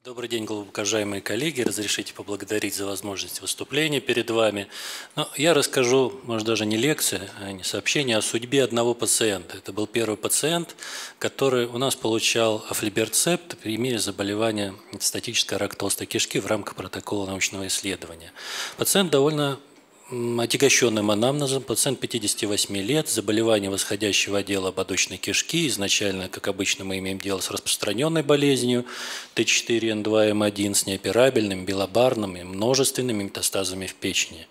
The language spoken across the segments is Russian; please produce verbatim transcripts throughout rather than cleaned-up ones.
Добрый день, глубокоуважаемые коллеги. Разрешите поблагодарить за возможность выступления перед вами. Но я расскажу, может, даже не лекция, а не сообщение о судьбе одного пациента. Это был первый пациент, который у нас получал афлиберцепт при мере заболевания метастатической рак толстой кишки в рамках протокола научного исследования. Пациент довольно отягощенным анамнезом, пациент пятидесяти восьми лет, заболевание восходящего отдела ободочной кишки. Изначально, как обычно, мы имеем дело с распространенной болезнью Т четыре Н два М один с неоперабельными, билобарными, множественными метастазами в печени.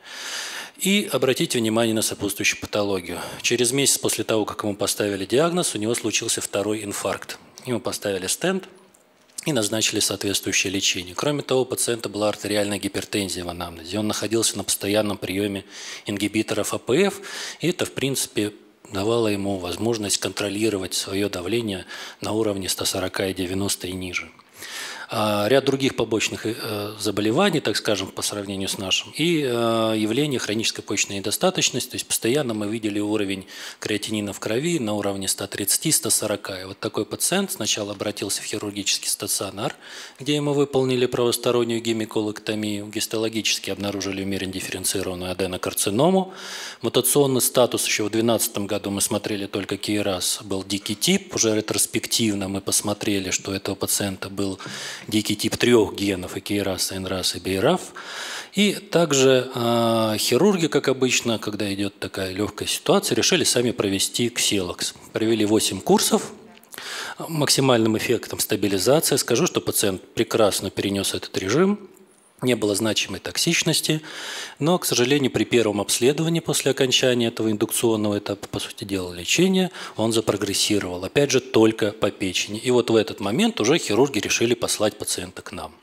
И обратите внимание на сопутствующую патологию. Через месяц после того, как ему поставили диагноз, у него случился второй инфаркт. Ему поставили стенд и назначили соответствующее лечение. Кроме того, у пациента была артериальная гипертензия в анамнезе. Он находился на постоянном приеме ингибиторов А П Ф, и это, в принципе, давало ему возможность контролировать свое давление на уровне ста сорока и девяноста и ниже. Ряд других побочных заболеваний, так скажем, по сравнению с нашим, и явление хронической почечной недостаточности. То есть постоянно мы видели уровень креатинина в крови на уровне ста тридцати — ста сорока. И вот такой пациент сначала обратился в хирургический стационар, где ему выполнили правостороннюю гемиколэктомию, гистологически обнаружили умеренно дифференцированную аденокарциному. Мутационный статус еще в две тысячи двенадцатом году мы смотрели только КИРАС, был дикий тип. Уже ретроспективно мы посмотрели, что у этого пациента был дикий тип трех генов, и КИРАС, НРАС и БИРАФ. И также э, хирурги, как обычно, когда идет такая легкая ситуация, решили сами провести ксилокс. Провели восемь курсов, максимальным эффектом стабилизация. Скажу, что пациент прекрасно перенес этот режим, не было значимой токсичности, но, к сожалению, при первом обследовании после окончания этого индукционного этапа, по сути дела, лечения, он запрогрессировал, опять же, только по печени. И вот в этот момент уже хирурги решили послать пациента к нам.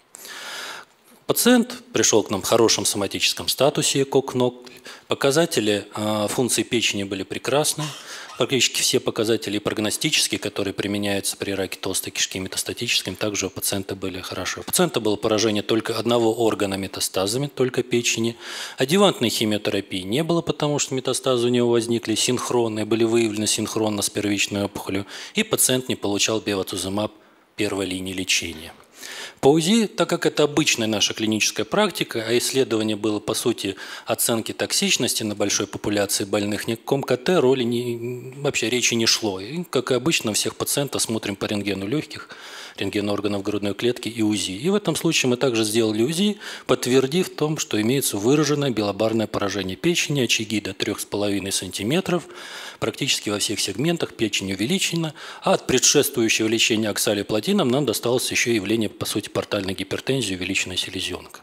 Пациент пришел к нам в хорошем соматическом статусе, ЭКОК-НОК. Показатели э, функции печени были прекрасны. Практически все показатели прогностические, которые применяются при раке толстой кишки метастатическом, также у пациента были хорошо. У пациента было поражение только одного органа метастазами, только печени. Адъювантной химиотерапии не было, потому что метастазы у него возникли синхронные, были выявлены синхронно с первичной опухолью. И пациент не получал бевацизумаб первой линии лечения. По УЗИ, так как это обычная наша клиническая практика, а исследование было, по сути, оценки токсичности на большой популяции больных, ни о каком КТ роли не, вообще речи не шло. И, как и обычно, всех пациентов смотрим по рентгену легких, рентгену органов грудной клетки и УЗИ. И в этом случае мы также сделали УЗИ, подтвердив в том, что имеется выраженное билобарное поражение печени, очаги до трёх с половиной сантиметров, практически во всех сегментах, печень увеличена, а от предшествующего лечения оксалиплатином нам досталось еще явление, по сути, портальной гипертензии, увеличенная селезенка.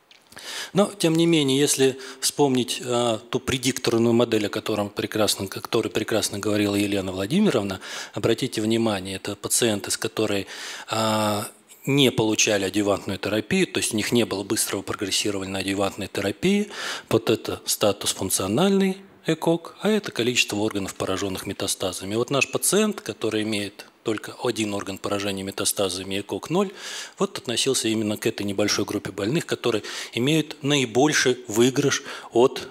Но, тем не менее, если вспомнить а, ту предикторную модель, о которой прекрасно, о которой прекрасно говорила Елена Владимировна, обратите внимание, это пациенты, с которой а, не получали адъювантную терапию, то есть у них не было быстрого прогрессирования на адъювантной терапии. Вот это статус функциональный ЭКОК, а это количество органов, пораженных метастазами. Вот наш пациент, который имеет только один орган поражения метастазами ЭКОК ноль, вот относился именно к этой небольшой группе больных, которые имеют наибольший выигрыш от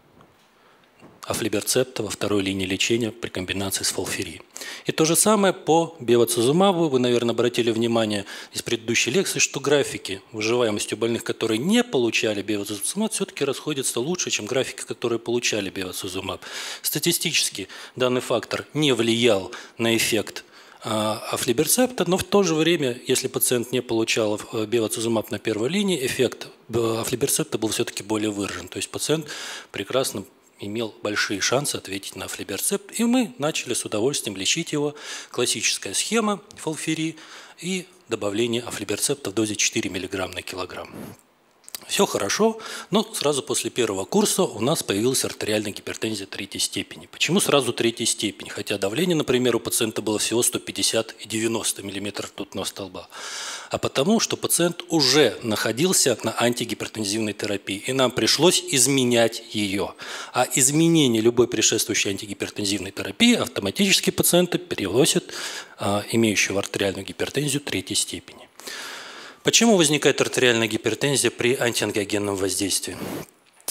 афлиберцепта во второй линии лечения при комбинации с фолфири. И то же самое по бевацизумабу. Вы, наверное, обратили внимание из предыдущей лекции, что графики выживаемости у больных, которые не получали бевацизумаб, все-таки расходятся лучше, чем графики, которые получали бевацизумаб. Статистически данный фактор не влиял на эффект афлиберцепта, но в то же время, если пациент не получал бевацизумаб на первой линии, эффект афлиберцепта был все-таки более выражен. То есть пациент прекрасно имел большие шансы ответить на афлиберцепт, и мы начали с удовольствием лечить его. Классическая схема фолфири и добавление афлиберцепта в дозе четыре миллиграмма на килограмм. Все хорошо, но сразу после первого курса у нас появилась артериальная гипертензия третьей степени. Почему сразу третьей степени? Хотя давление, например, у пациента было всего сто пятьдесят и девяносто миллиметров ртутного столба. А потому, что пациент уже находился на антигипертензивной терапии, и нам пришлось изменять ее. А изменение любой предшествующей антигипертензивной терапии автоматически пациента переносит а, имеющего артериальную гипертензию третьей степени. Почему возникает артериальная гипертензия при антиангиогенном воздействии?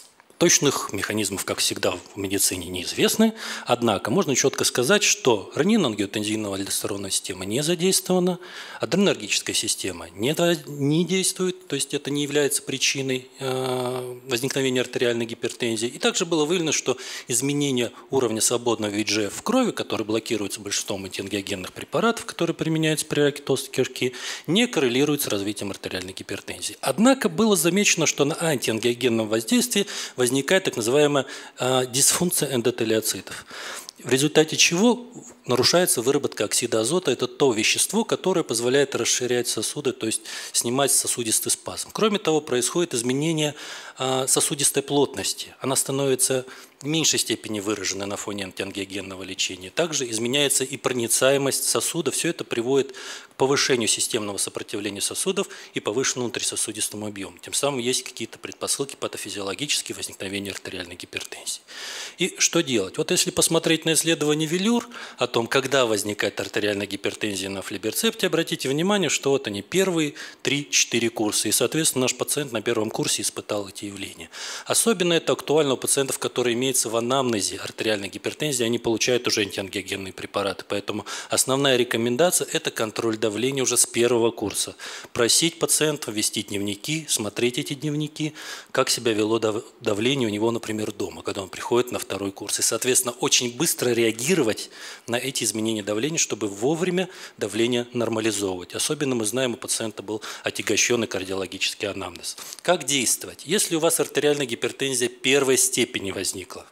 Точных механизмов, как всегда, в медицине неизвестны, однако можно четко сказать, что ренин-ангиотензиновая альдостеронная система не задействована, адренергическая система не, не действует, то есть это не является причиной э, возникновения артериальной гипертензии. И также было выявлено, что изменение уровня свободного ви джи эф в крови, который блокируется большинством антиангиогенных препаратов, которые применяются при раке толстой кишки, не коррелирует с развитием артериальной гипертензии. Однако было замечено, что на антиангиогенном воздействии возникает возникает так называемая э, дисфункция эндотелиоцитов, в результате чего нарушается выработка оксида азота. Это то вещество, которое позволяет расширять сосуды, то есть снимать сосудистый спазм. Кроме того, происходит изменение э, сосудистой плотности. Она становится в меньшей степени выраженной на фоне антиангиогенного лечения. Также изменяется и проницаемость сосуда. Все это приводит к повышению системного сопротивления сосудов и повышенному внутрисосудистому объему. Тем самым есть какие-то предпосылки патофизиологические возникновения артериальной гипертензии. И что делать? Вот если посмотреть на исследование Велюр о том, когда возникает артериальная гипертензия на афлиберцепте, обратите внимание, что вот они первые три-четыре курса. И, соответственно, наш пациент на первом курсе испытал эти явления. Особенно это актуально у пациентов, которые имеют в анамнезе артериальной гипертензии, они получают уже антиангиогенные препараты. Поэтому основная рекомендация – это контроль давления уже с первого курса. Просить пациента вести дневники, смотреть эти дневники, как себя вело давление у него, например, дома, когда он приходит на второй курс. И, соответственно, очень быстро реагировать на эти изменения давления, чтобы вовремя давление нормализовывать. Особенно мы знаем, у пациента был отягощенный кардиологический анамнез. Как действовать? Если у вас артериальная гипертензия первой степени возникла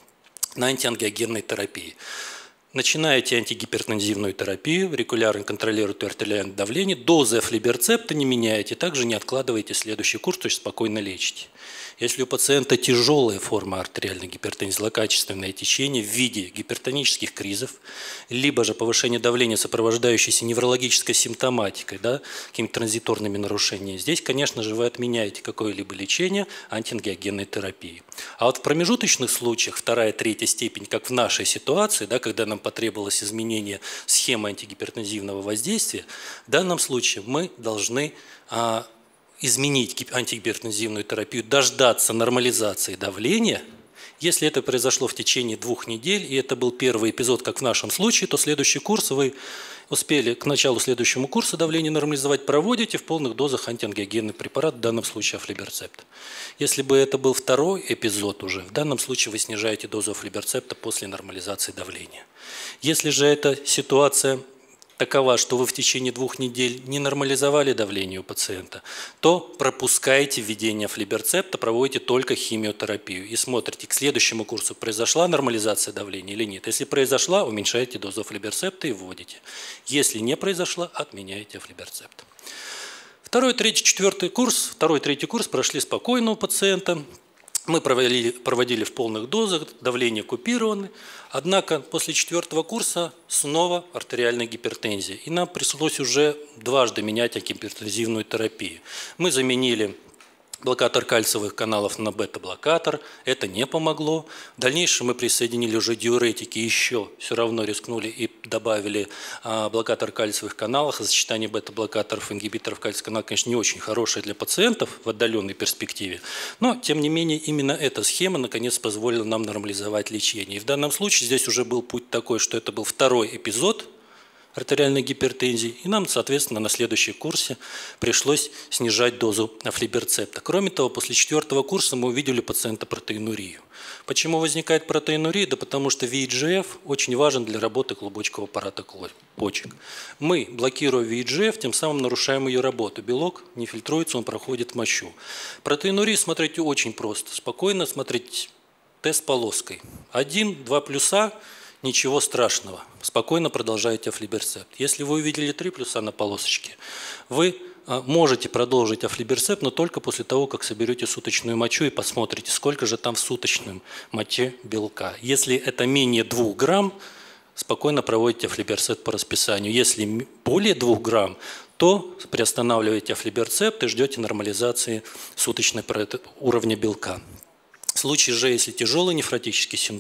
на антиангиогенной терапии, начинаете антигипертензивную терапию, регулярно контролируете артериальное давление, дозы афлиберцепта не меняете, также не откладываете следующий курс, то есть спокойно лечите. Если у пациента тяжелая форма артериальной гипертензии, злокачественное течение в виде гипертонических кризов, либо же повышение давления, сопровождающееся неврологической симптоматикой, да, какими-то транзиторными нарушениями, здесь, конечно же, вы отменяете какое-либо лечение антиангиогенной терапии. А вот в промежуточных случаях, вторая, третья степень, как в нашей ситуации, да, когда нам потребовалось изменение схемы антигипертензивного воздействия, в данном случае мы должны а, изменить антигипертензивную терапию, дождаться нормализации давления. Если это произошло в течение двух недель, и это был первый эпизод, как в нашем случае, то следующий курс вы успели к началу следующего курса давление нормализовать, проводите в полных дозах антиангиогенный препарат, в данном случае афлиберцепт. Если бы это был второй эпизод уже, в данном случае вы снижаете дозу афлиберцепта после нормализации давления. Если же эта ситуация такова, что вы в течение двух недель не нормализовали давление у пациента, то пропускаете введение афлиберцепта, проводите только химиотерапию и смотрите, к следующему курсу произошла нормализация давления или нет. Если произошла, уменьшаете дозу афлиберцепта и вводите. Если не произошла, отменяете афлиберцепт. Второй, третий, четвертый курс, второй, третий курс прошли спокойно у пациента. Мы проводили, проводили в полных дозах, давление купировано. Однако после четвертого курса снова артериальная гипертензия. И нам пришлось уже дважды менять антигипертензивную терапию. Мы заменили блокатор кальциевых каналов на бета-блокатор. Это не помогло. В дальнейшем мы присоединили уже диуретики, еще все равно рискнули и добавили а, блокатор кальциевых каналов. Сочетание бета-блокаторов и ингибиторов кальциевых каналов, конечно, не очень хорошее для пациентов в отдаленной перспективе. Но, тем не менее, именно эта схема, наконец, позволила нам нормализовать лечение. И в данном случае здесь уже был путь такой, что это был второй эпизод артериальной гипертензии, и нам, соответственно, на следующем курсе пришлось снижать дозу афлиберцепта. Кроме того, после четвертого курса мы увидели у пациента протеинурию. Почему возникает протеинурия? Да потому что ви джи эф очень важен для работы клубочкового аппарата почек. Мы, блокируя ви джи эф, тем самым нарушаем ее работу. Белок не фильтруется, он проходит в мочу. Протеинурию смотрите очень просто. Спокойно смотрите тест полоской. Один-два плюса. Ничего страшного. Спокойно продолжаете афлиберцепт. Если вы увидели три плюса на полосочке, вы можете продолжить афлиберцепт, но только после того, как соберете суточную мочу и посмотрите, сколько же там в суточном моче белка. Если это менее двух грамм, спокойно проводите афлиберцепт по расписанию. Если более двух грамм, то приостанавливаете афлиберцепт и ждете нормализации суточного уровня белка. В случае же, если тяжелый нефротический синдром,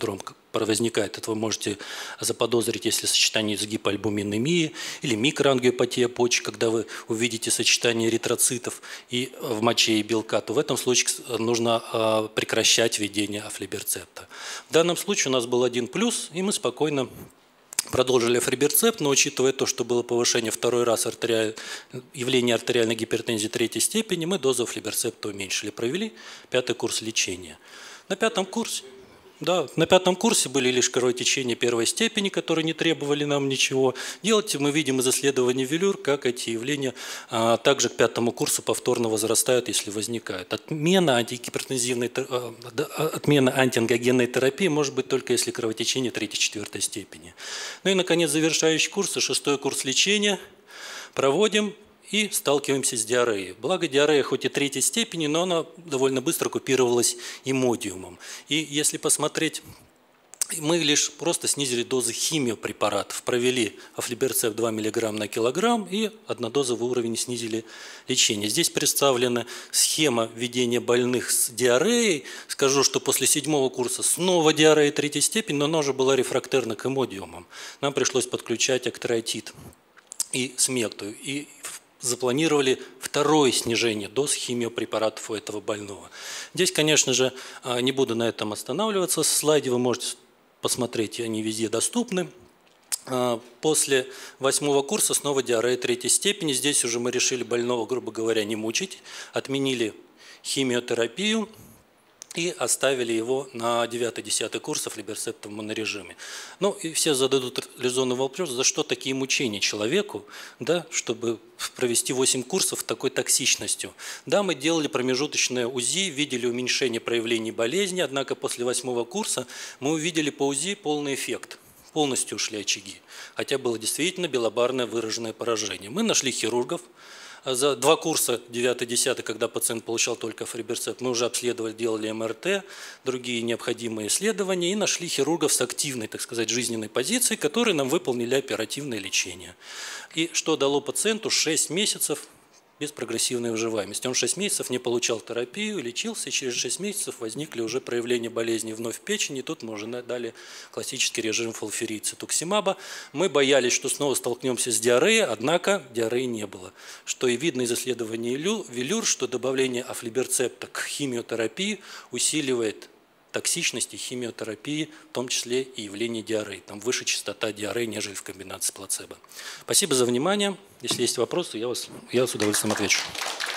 возникает. Это вы можете заподозрить, если сочетание с гипоальбуминемией или микроангиопатия почек, когда вы увидите сочетание эритроцитов и в моче и белка, то в этом случае нужно прекращать введение афлиберцепта. В данном случае у нас был один плюс, и мы спокойно продолжили афлиберцепт, но учитывая то, что было повышение второй раз артериаль... явление артериальной гипертензии третьей степени, мы дозу афлиберцепта уменьшили, провели пятый курс лечения. На пятом курсе, да, на пятом курсе были лишь кровотечения первой степени, которые не требовали нам ничего. Делать мы видим из исследований Велюр, как эти явления а, также к пятому курсу повторно возрастают, если возникают. Отмена антигипертензивной, а, отмена антиангиогенной терапии может быть только если кровотечение третьей-четвертой степени. Ну и, наконец, завершающий курс, шестой курс лечения проводим и сталкиваемся с диареей. Благо диарея хоть и третьей степени, но она довольно быстро купировалась имодиумом. И если посмотреть, мы лишь просто снизили дозы химиопрепаратов, провели афлиберцепт два миллиграмма на килограмм и однодозовый уровень снизили лечение. Здесь представлена схема ведения больных с диареей. Скажу, что после седьмого курса снова диарея третьей степени, но она уже была рефрактерна к имодиумам. Нам пришлось подключать актеротид и смекту. И запланировали второе снижение доз химиопрепаратов у этого больного. Здесь, конечно же, не буду на этом останавливаться. В слайде вы можете посмотреть, они везде доступны. После восьмого курса снова диарея третьей степени. Здесь уже мы решили больного, грубо говоря, не мучить. Отменили химиотерапию и оставили его на девятый-десятый курс афлиберцептом в монорежиме. Ну и все зададут резонный вопрос, за что такие мучения человеку, да, чтобы провести восемь курсов такой токсичностью. Да, мы делали промежуточное УЗИ, видели уменьшение проявлений болезни, однако после восьмого курса мы увидели по УЗИ полный эффект. Полностью ушли очаги, хотя было действительно белобарное выраженное поражение. Мы нашли хирургов. За два курса, девятый-десятый, когда пациент получал только афлиберцепт, мы уже обследовали, делали эм эр тэ, другие необходимые исследования и нашли хирургов с активной, так сказать, жизненной позицией, которые нам выполнили оперативное лечение. И что дало пациенту шесть месяцев без прогрессивной выживаемости. Он шесть месяцев не получал терапию, лечился, и через шесть месяцев возникли уже проявления болезни вновь в печени. Тут мы уже дали классический режим фолфирицитуксимаба. Мы боялись, что снова столкнемся с диареей, однако диареи не было. Что и видно из исследований Велюр, что добавление афлиберцепта к химиотерапии усиливает токсичность и химиотерапии, в том числе и явление диареи. Там выше частота диареи, нежели в комбинации с плацебо. Спасибо за внимание. Если есть вопросы, я, вас, я с удовольствием отвечу.